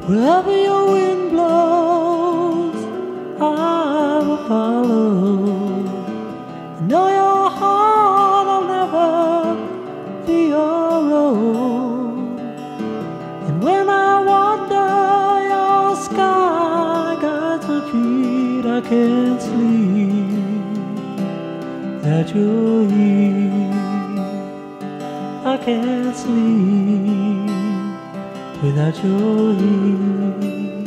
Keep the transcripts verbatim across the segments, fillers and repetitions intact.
Wherever your wind blows, I will follow. I know your heart, I'll never be your own. And when I wander, your sky guides my feet. I can't sleep without you're here. I can't sleep without your here.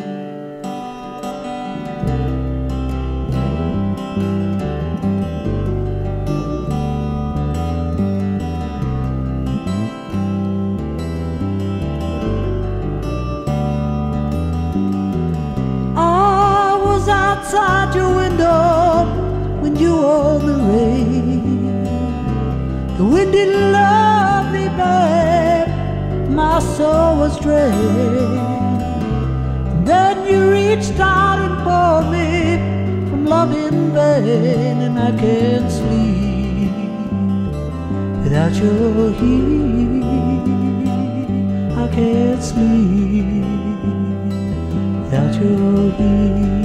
I was outside your window when you were in the rain. The wind didn't love me, babe, my soul was drained. And then you reached out and pulled me from love in vain. And I can't sleep without your here. I can't sleep without your here.